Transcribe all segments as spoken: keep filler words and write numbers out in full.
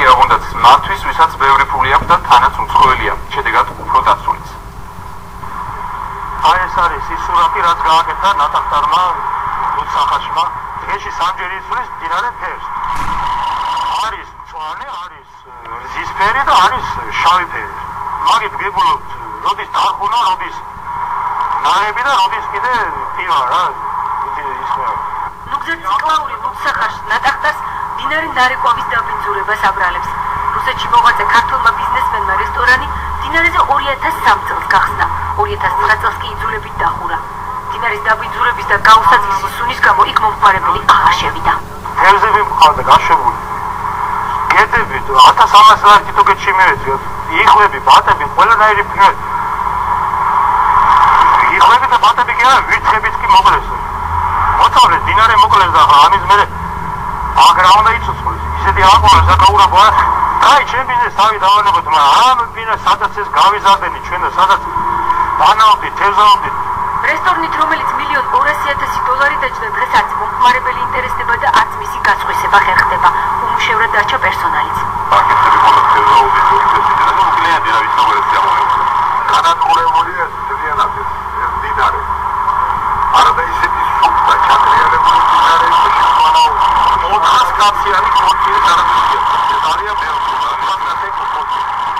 აღუნდათ მათთვის, ვისაც ბევრი ფული აქვს და თანაც უმსხვილია, შედეგად უფრო დაცულიც. აი ეს არის ის სურათი, რაც გააკეთა ნატახტარმა ლუდსახაშმა. დღეში სამჯერ იცვლის მდინარე ფერს. არის მწვანე, არის ზისფერი და არის შავი ფერი. მაგით გებულობთ, როდის დახუნა, როდის ნაები და როდის კიდე პივა რა. ის ხო. ლუგზერ ციკლაური ლუდსახაშს ნატახტარს მდინარე ნარეკვავის დაბინძურებას აბრალებს. რუსეთში მოღვაწე ქართველმა ბიზნესმენმა რესტორანი მდინარეზე ორი ათას სამ წელს გახსნა. ორი ათას ცხრა წელს კი იძულებით დახურა. მდინარის დაბინძურების და გაუსაძვისი სუნის გამო იქ მომხმარებელი აღარ შევიდა. თევზები მყავდა გაშვებული. გედები ათას ამას არ თითოგეთში მივეძიოთ. იხვები, ბატები, ყველანაირი ფნე. იხვები და ბატები კი არა, ვირთხებიც კი მოკლეს. მოწავლე მდინარე მოკლეს და ამის მერე აგრა უნდა იცოცხლოს. ისეთი აღულა საკაურაბოა. აი, ჩემ ბიზნესს თავი დავანებოთ, მაგრამ ამ ბიზნესს სადაც ეს გავიზარდენი ჩვენ და სადაც დანავდით, თევზავდით. რესტორნით, რომელიც მილიონ ორასი ათასი დოლარი დაჭდა, დღეს არც მომხმარებელი ინტერესდება და არც მისი გაწყვისება ხერხდება. უმუშევრად დარჩა პერსონალიც. პაკეტები მხოლოდ თევზაობით უწევდით და კლიენტი რა ვიცი როგორ შეამოწმდა. განადგურებულია ძალიან ეს მდინარე. არადა ისეთი სუფთა ჩატრიალებული მდინარე, შეგვანაო ოთხას კაციანი კორტი დარჩა. ძალიან ბევრი ფანტასტიკო კორტი.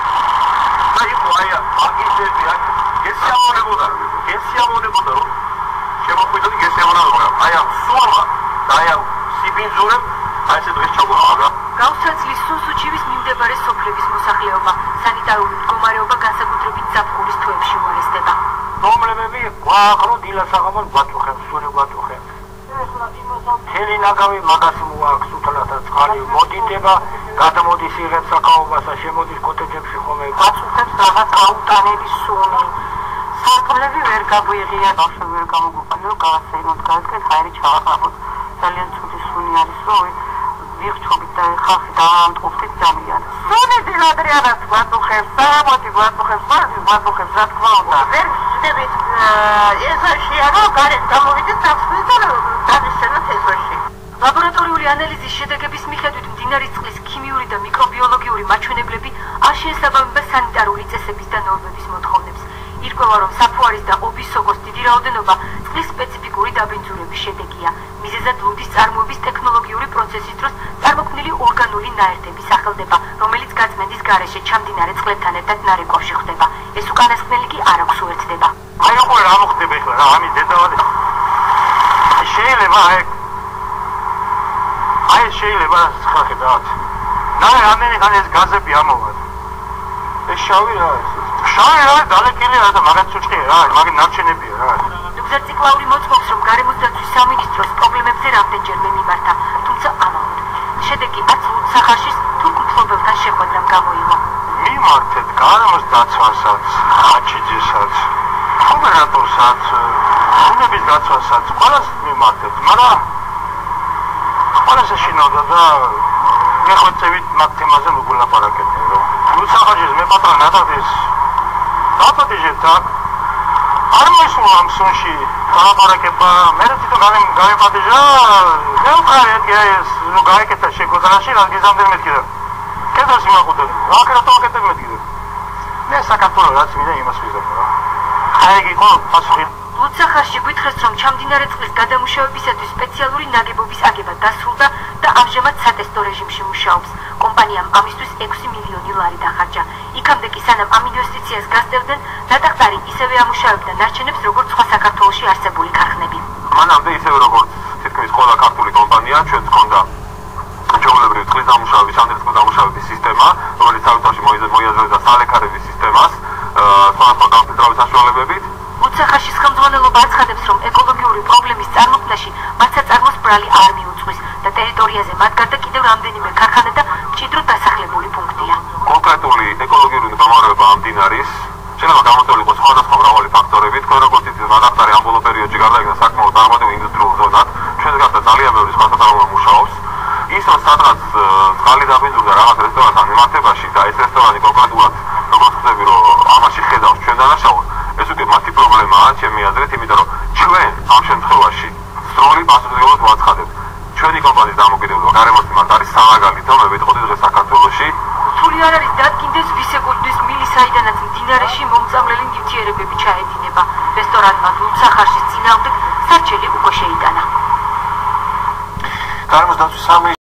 და იყო აი აგიტები, გესიამოვნებოდა, გესიამოვნებოდა რომ შემოხვიდოდი გესიამოვნებოდა. აი ამ სულმა და აი ამ სიბინძურემ აი ეს დღეს ჩაგვაყარა. გაუსაცლის სუსუჩივის მიმდებარე სოფლების მოსახლეობა, სანიტარული მდგომარეობა განსაკუთრებით ზაფხულის თვეებში უარესდება. პრობლემები გვააღრო დილასაღამოს გვაწუხებს, სული გვაწუხებს. მთელი ნაგავი მაგასი მოაქვს უთლათა წყალი მოდიდება, გადამოდის იღებს საკაობას და შემოდის კოტეჯებში ხოლმე. გვაწუხებს რაღაც გაუტანელი სუნი. სარკმლები ვერ გაგვიღია, ბავშვები ვერ გამოგვიყვანო, გავასეიროთ, გავაკეთეთ, ხაერი ჩავაყრაბოთ. ძალიან ცუდი სუნი არის, რომ ვიღჩობით და ხალხი დაამტყუხდით ძალიან. სუნი დილადრიანად გვაწუხებს, სამოდი გვაწუხებს, ვარდი გვაწუხებს, რა თქმა უნდა. ვერ ვждებით ეზოში არა, გარეთ გამოვიდეთ საფრთხეს და დავისვენოთ ეზოში. ლაბორატორიული ანალიზის შედეგების მიხედვით მდინარის წყლის ქიმიური და მიკრობიოლოგიური მაჩვენებლები არ შეესაბამება სანიტარული წესების და ნორმების მოთხოვნებს. ირკვევა, რომ საფუარის და ობის სოგოს დიდი რაოდენობა წყლის სპეციფიკური დაბინძურების შედეგია. მიზეზად ლუდის წარმოების ტექნოლოგიური პროცესის დროს წარმოქმნილი ორგანული ნაერთები სახელდება, რომელიც გაწმენდის გარეშე ჩამდინარე წყლებთან ერთად ნარეკვავში ხდება. ეს უკანასკნელი კი არ აქვს უერთდება. აი ხო რა მოხდება ახლა რა ამის დედავადი. შეიძლება აი აი შეიძლება ხახებათ. ნაი ამერიკან ეს გაზები ამოვა. ეს შავი რა ეს? შავი რა დალეკილია და მაგაც უჭყია რა, მაგის ნარჩენებია რა. ლუგზერ ციკლაური მოწმობს, რომ გარემოს დაცვის სამინისტროს პრობლემებზე რამდენჯერმე მიმართა, თუმცა ამაოდ. შედეგი არც ლუდსახაშის თუ მფლობელთან შეხვედრამ გამოიღო. მიმართეთ გარემოს დაცვასაც, ხაჩიძესაც, გუბერნატორსაც, ბუნების დაცვასაც, ყველას მიმართეთ, მაგრამ ყველას ეშინოდა და მეხვეწევით მაგ თემაზე მოგულაპარაკეთ, რომ ლუდსახაშის მეპატრონ ნატახტის დაპატიჟეთ აქ არ მოსულა ამ სუნში ლაპარაკება, მე თვითონ გამეპატიჟა, მევყარე ეს ნუ გაიკეთა შეგვიძლაში რა გიზამდე მეთქიდა. კედელს იმაყუდები, აკრატო აკეთებ მეთქიდა. მე საქართველოს რაც მინდა იმას ვიზამ რა. აი იყო პასუხი. ლუდსახაში გითხრეს, რომ ჩამდინარე წყლის გადამუშავებისათვის სპეციალური ნაგებობის აგება დასრულდა და ამჟამად სატესტო რეჟიმში მუშაობს. კომპანიამ ამისთვის ექვსი მილიონი ლარი დახარჯა. იქამდე კი სანამ ამ ინვესტიციას გასწევდნენ, ნატახტარი ისევე ამუშავებდა ნარჩენებს, როგორც სხვა საქართველოში არსებული ქარხნები. მანამდე ისევე როგორც თითქმის ყველა ქართული კომპანია, ჩვენც ჰქონდა ჩვეულებრივი წყლის დამუშავების, ანდერძყლის დამუშავების სისტემა, რომელიც თავისთავად მოიაზრებდა სალექარების სისტემას, სხვადასხვა გამფილტრავების საშუალებებით. ლუდსახაშის ხელმძღვანელობა აცხადებს, რომ ეკოლოგიური პრობლემის წარმოქმნაში მათ საწარმოს ბრალი არ მიუძღვის და ტერიტორიაზე მათ გარდა კიდევ რამდენიმე ქარხანა და მჭიდროდ დასახლებული პუნქტია. კონკრეტული ეკოლოგიური მდგომარეობა ამ მდინარის შეიძლება გამოწვეული იყოს სხვადასხვა მრავალი ფაქტორები. თქვენ როგორც იცით, ნატახტარი ამ ბოლო პერიოდში გარდაიქმნა საკმაოდ წარმატებულ ინდუსტრიულ ზონად. ჩვენს გარდა ძალიან ბევრი სხვა საწარმოო მუშაობს. ის რომ სადღაც წყალი დაბინძურდა რაღაც რესტორანთან მიმართებაში და ეს რესტორანი კონკრეტულად როგორც ხდები რომ ამაში ხედავს ჩვენ დანაშაულს, ეს უკვე მათი პრობლემაა ჩემი აზრით, იმიტომ რომ ჩვენ ამ შემთხვევაში სრული პასუხისმგებლობით ვაცხადებთ. ჩვენი კომპანიის დამოკიდებულება გარემოს მიმართ არის სამაგალითო, მე ვიტყოდი დღეს საქართველოში არ არის დადგინდეს ვის ეკუთვნის მილი, საიდანაც მდინარეში მომწამლელი ნივთიერებები ჩაედინება. რესტორანმა დულცახარშის წინააღმდეგ სარჩელი უკვე შეიტანა. გარემოს დაცვის სამინისტროს